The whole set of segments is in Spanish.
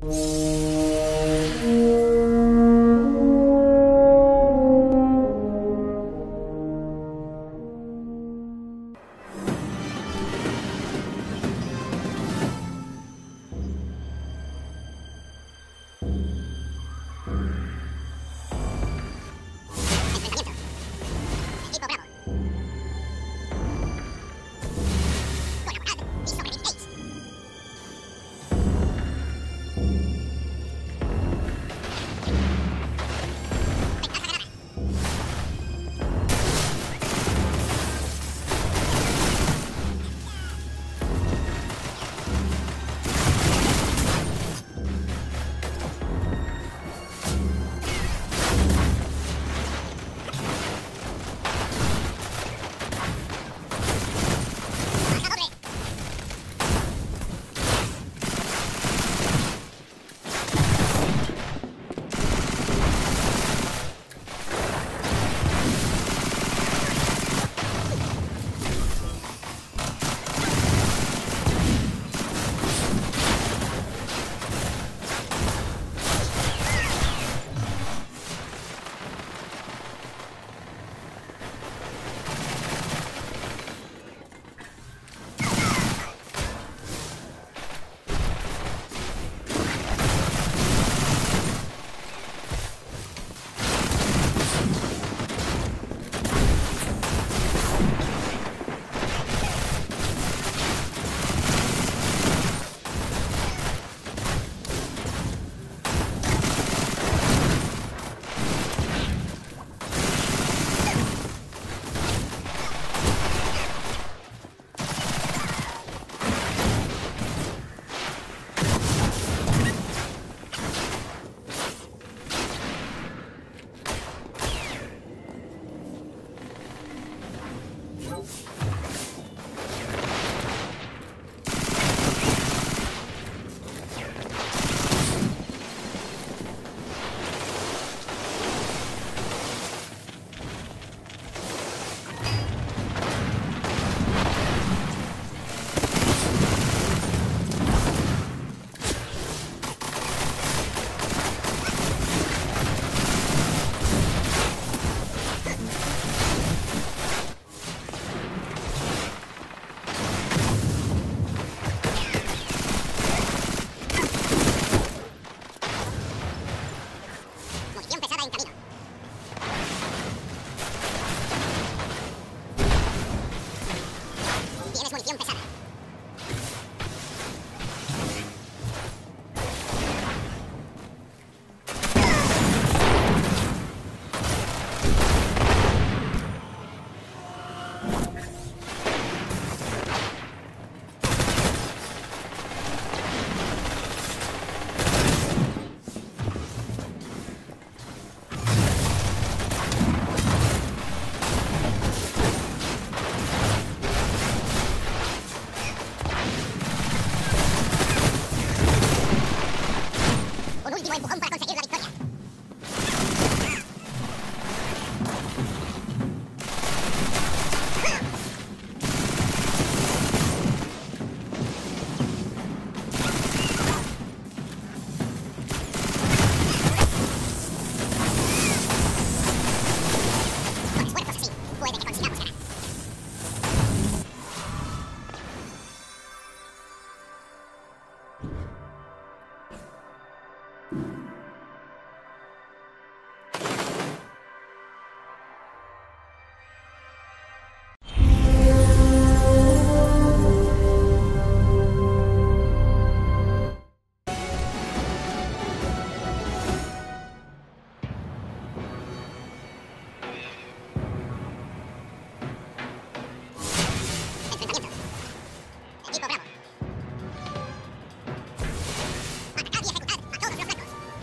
Equipo Bravo. Atacar y ejecutar a todos los blancos.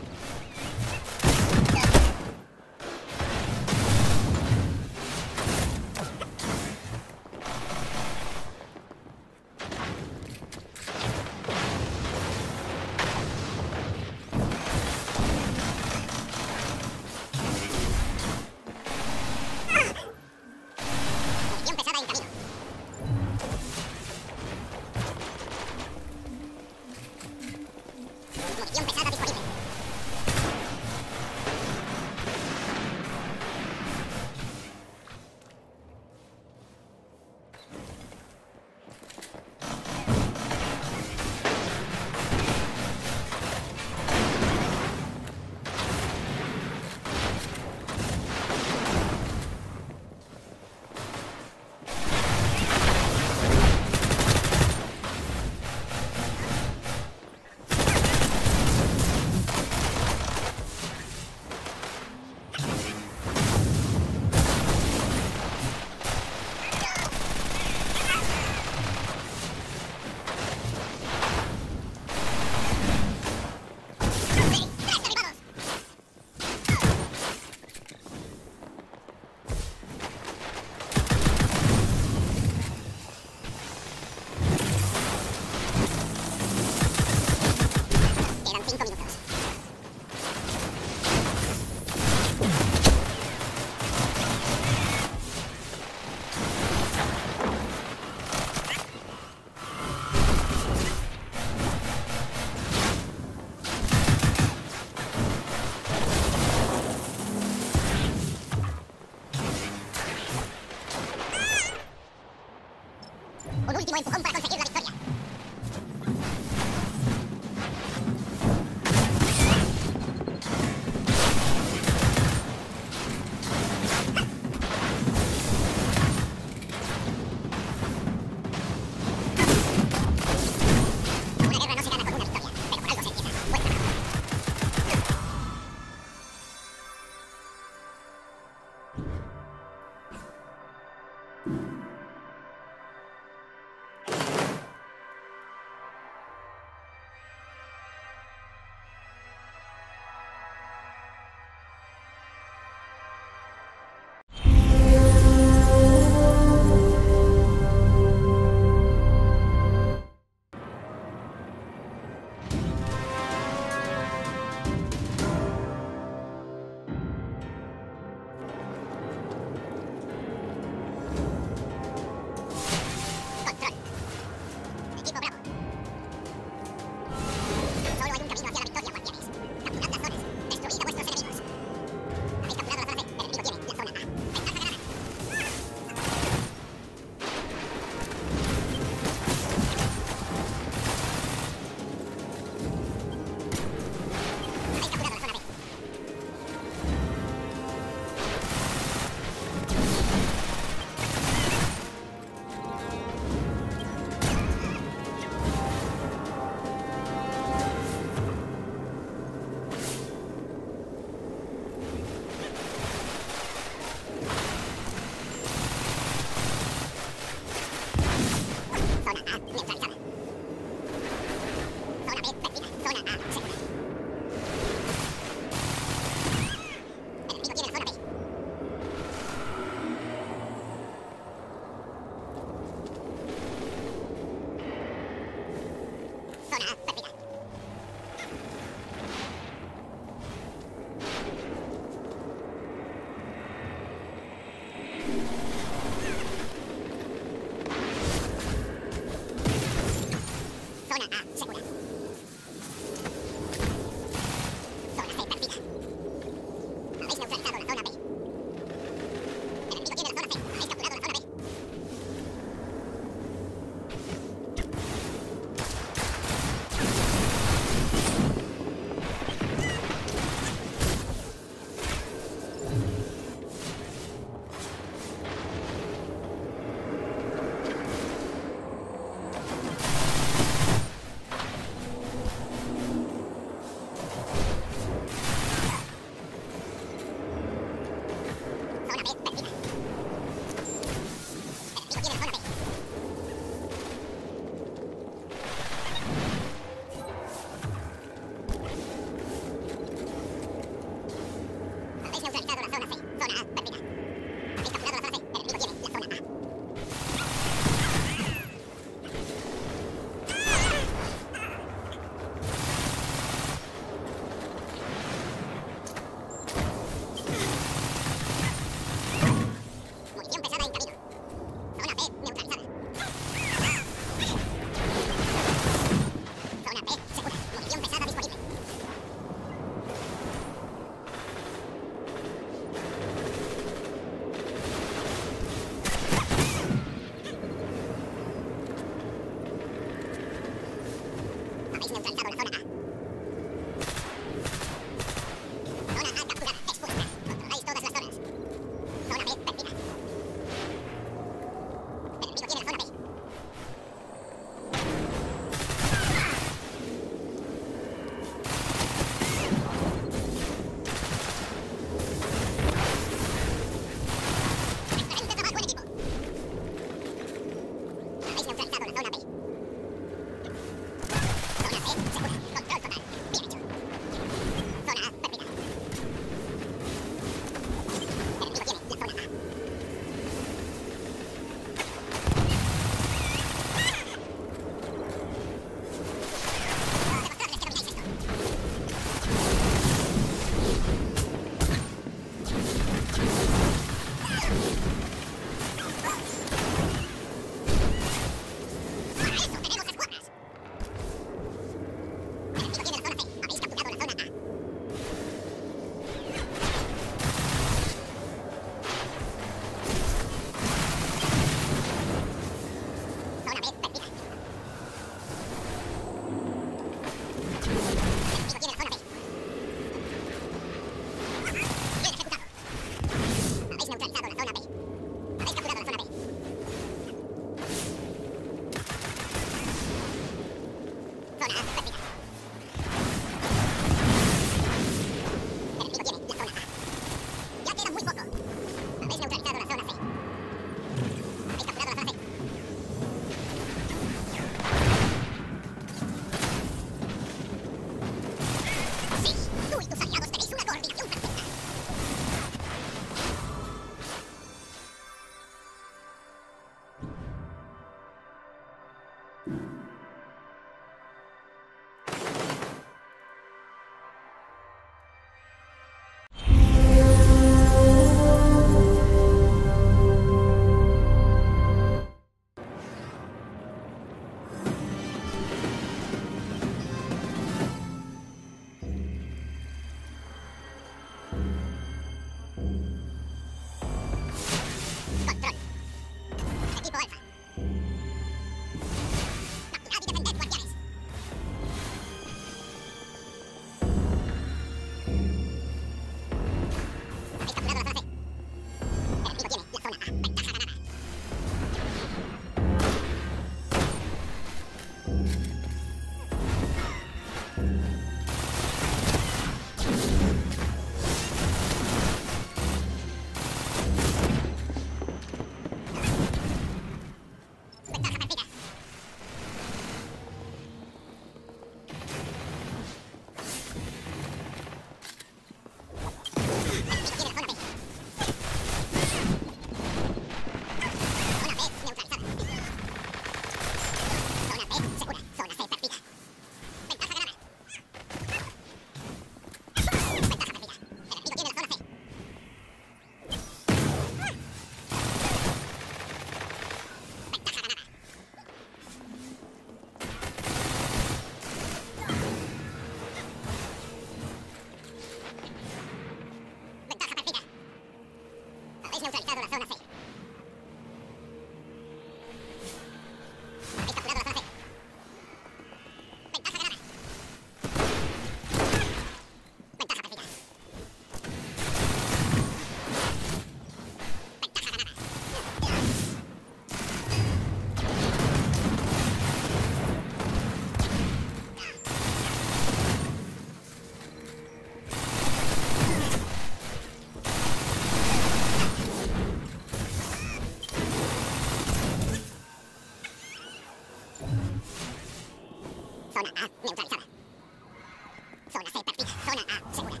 Zona A neutralizada. Zona C perdida. Zona A segura.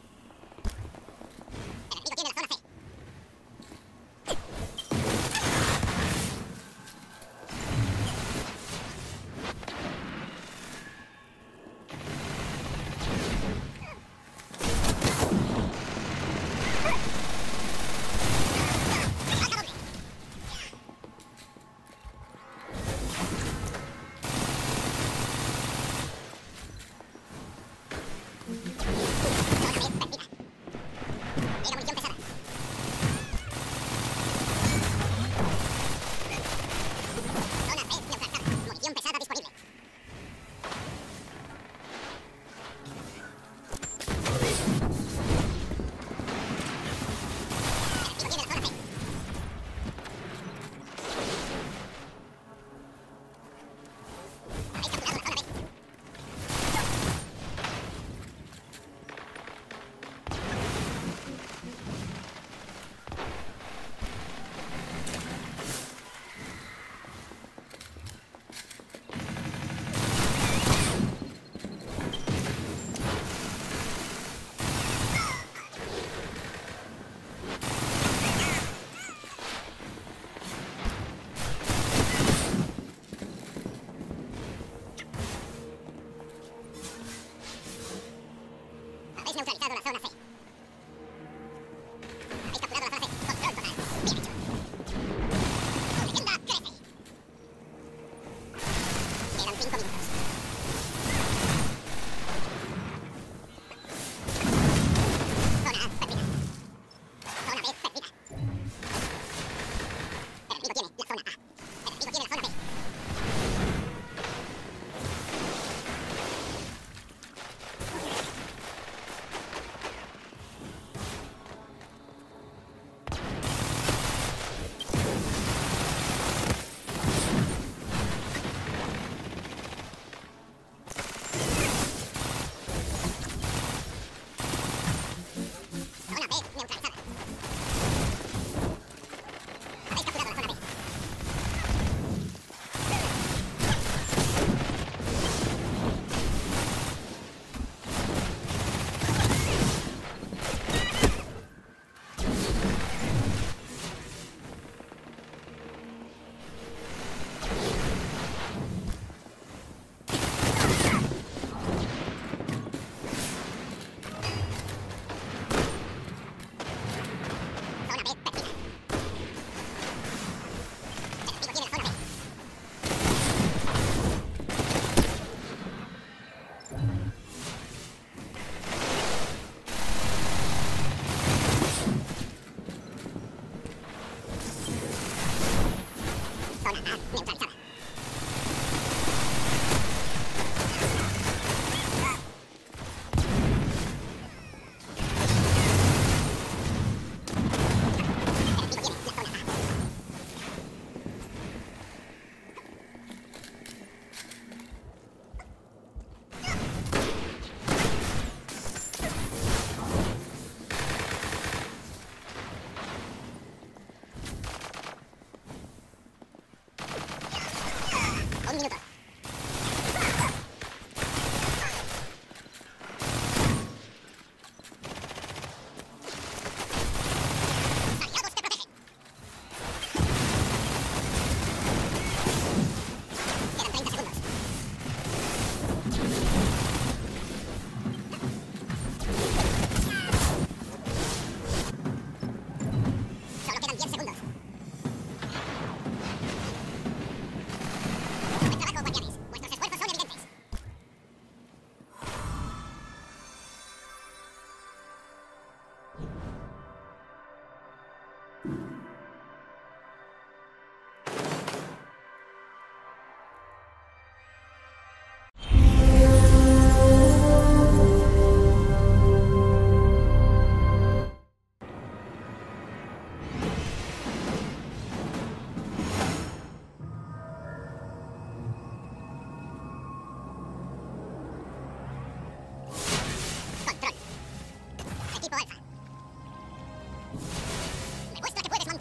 El enemigo tiene la zona C. Habéis neutralizado la zona C. Habéis capturado la zona C. Control total. Bien hecho. Tu leyenda crece. Quedan 5 minutos. Zona A perdida. Zona B perdida. El enemigo tiene la zona A. El enemigo tiene la zona B. Zona B neutralizada. Habéis capturado la zona B. Zona B perdida. El enemigo tiene la zona B. Zona A neutralizada. El enemigo tiene la zona A. Un minuto. Aliados te protegen. Quedan 30 segundos. Solo quedan 10 segundos. Buen trabajo, guardianes. Vuestros esfuerzos son evidentes. Control. Equipo Alfa. Demuestra que puedes mantener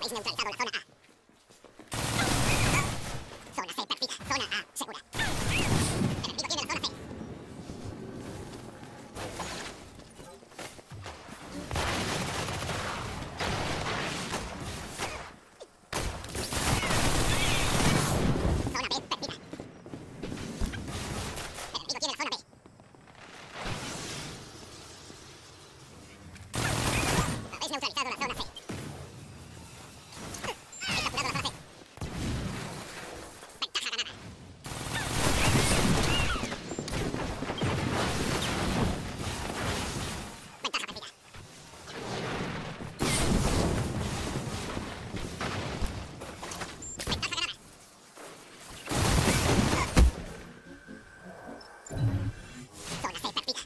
Habéis neutralizado la zona A. Zona C perdida. Zona A segura. El enemigo tiene la zona C. Zona B perdida. El enemigo tiene la zona B. Habéis neutralizado la zona C. Habéis capturado la zona C. Ventaja ganada. Ventaja perdida. Ventaja ganada. Zona C perdida.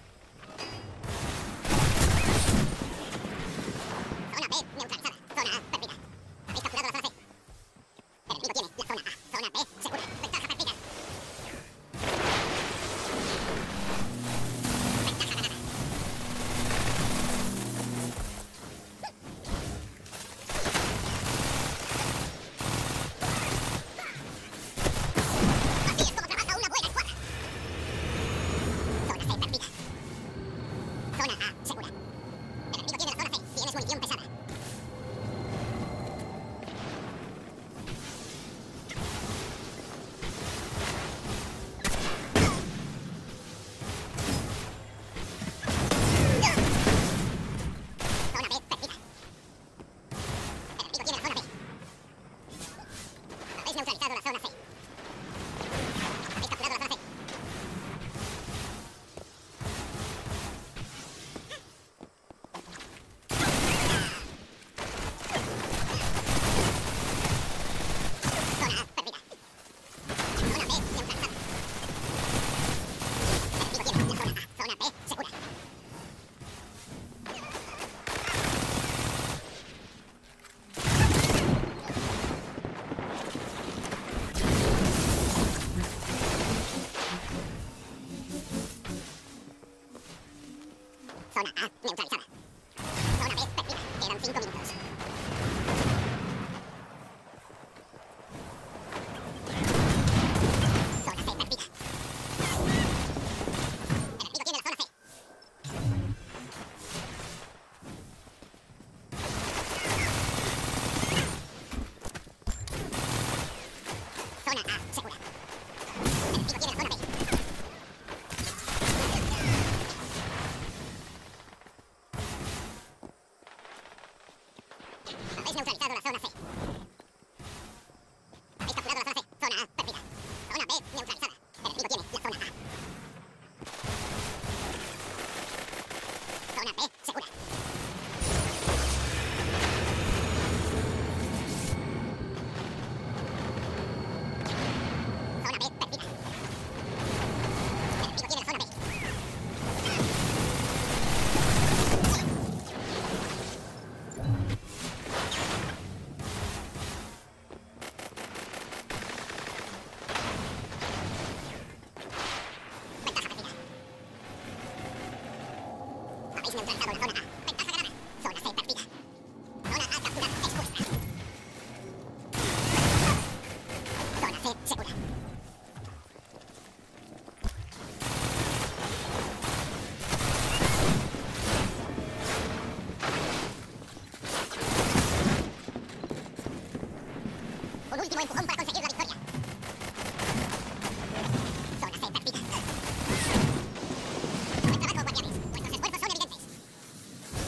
Zona B neutralizada. Zona A perdida. Habéis capturado la zona C. El enemigo tiene la zona A. Zona B segura. Ventaja perdida. Ventaja ganada. Así es como trabaja una buena escuadra. Zona C perdida. Zona A segura. El enemigo tiene la zona C. Tienes munición pesada. Zona B perdida. El enemigo tiene la zona B. Habéis neutralizado la zona C. Habéis capturado la zona C. Zona A perdida. Zona B neutralizada. El enemigo tiene la zona A. Zona B segura. Zona A neutralizada. Zona B perdida. Quedan 5 minutos. Zona C perdida. El enemigo tiene la zona C. Zona A segura. El enemigo tiene la zona B. Habéis neutralizado la zona C. Habéis capturado la zona C. Zona A perdida. Zona B neutralizada. El enemigo tiene la zona A. Zona B segura. Zona B perdida. El enemigo tiene la zona B. Ventaja perdida. Habéis neutralizado la zona A. Ventaja ganada. Zona C perdida. Zona A capturada. Expuesta. Zona C segura. Un último empujón para conseguir la victoria. Zona C perdida. Buen trabajo, guardianes. Vuestros esfuerzos son evidentes.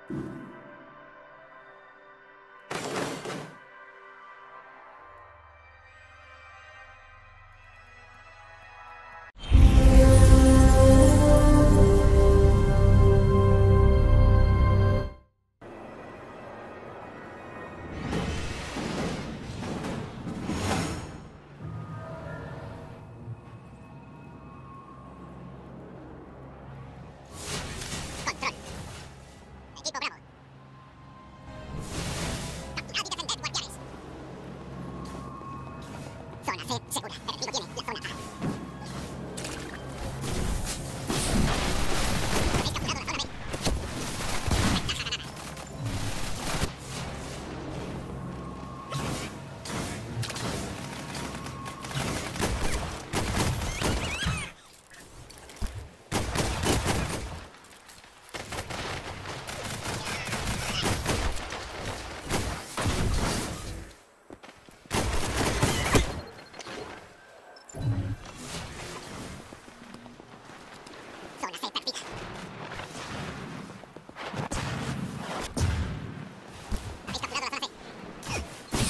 Control. Equipo Bravo. Capturar y defender guardianes. Zona C segura. El enemigo tiene la zona A. Habéis capturado la zona B. Ventaja ganada. Zona C perdida. Habéis capturado la zona C.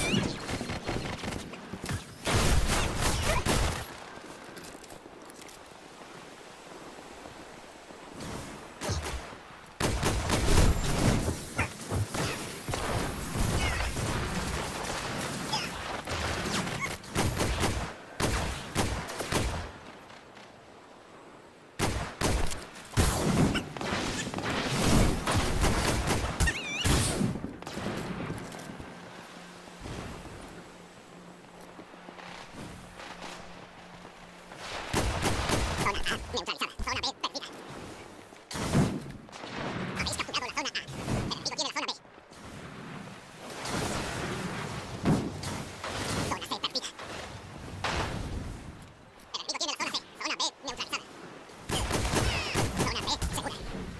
Zona A neutralizada. Zona B perdida. Habéis capturado la zona A. El enemigo tiene la zona B. Zona C perdida. El enemigo tiene la zona C. Zona B neutralizada. Zona B segura.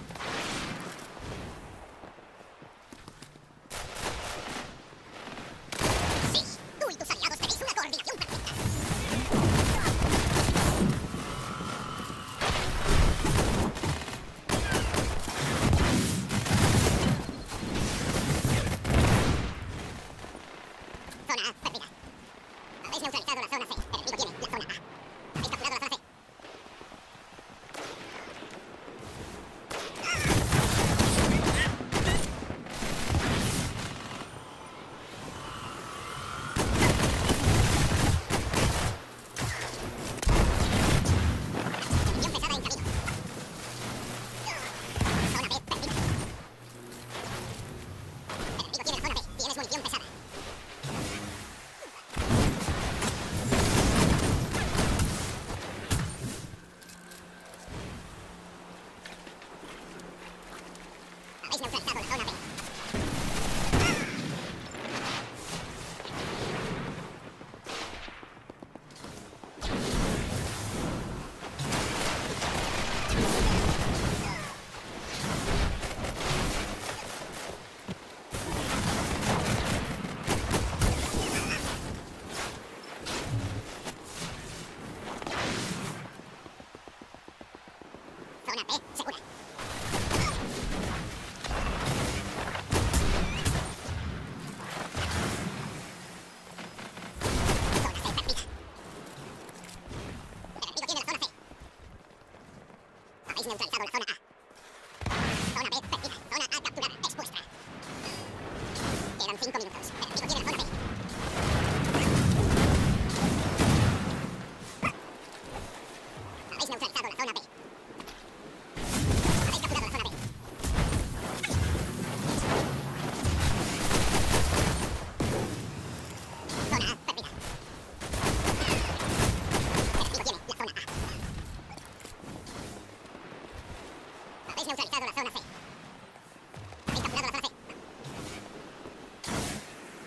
Sí, tú y tus aliados tenéis una coordinación perfecta. Zona A perdida. Habéis neutralizado la zona C. El enemigo tiene la zona A. Habéis capturado la zona C. Munición pesada en camino. Zona B perdida. El enemigo tiene la zona B. Tienes munición pesada. Habéis neutralizado la zona B. Zona B segura. Zona C perdida. El enemigo tiene la zona C. Habéis neutralizado la zona A. Zona B perdida. Zona A capturada. Expuesta. Quedan 5 minutos. El enemigo tiene la zona B. Habéis neutralizado la zona B. Habéis capturado la zona B. Zona A perdida. El enemigo tiene la zona A. Habéis neutralizado la zona C. Habéis capturado la zona C.